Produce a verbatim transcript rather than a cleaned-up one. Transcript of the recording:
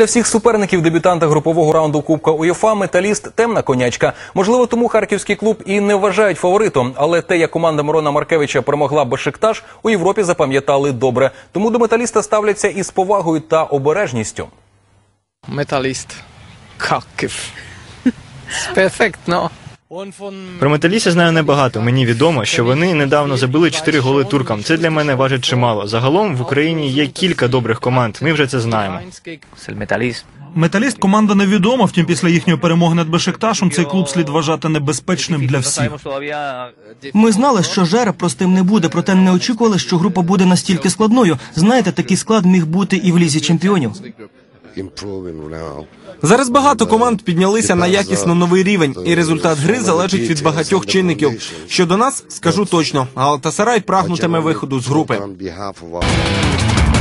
для всіх суперників дебютанта групового раунду Кубка УЄФА «Металіст» – темна конячка. Можливо, тому харківський клуб і не вважають фаворитом. Але те, як команда Мирона Маркевича перемогла Бешикташ, у Європі запам'ятали добре. Тому до «Металіста» ставляться із повагою та обережністю. Металіст. Харків. Перфектно. Про «Металіст» я знаю небагато. Мені відомо, що вони недавно забили чотири голи туркам. Це для мене важить чимало. Загалом в Україні є кілька добрих команд. Ми вже це знаємо. «Металіст» – команда невідома, втім після їхньої перемоги над Бешикташем цей клуб слід вважати небезпечним для всіх. Ми знали, що жереб простим не буде, проте не очікували, що група буде настільки складною. Знаєте, такий склад міг бути і в Лізі чемпіонів. Зараз багато команд піднялися на якісно новий рівень, і результат гри залежить від багатьох чинників. Щодо нас, скажу точно, Галатасарай прагнутиме виходу з групи.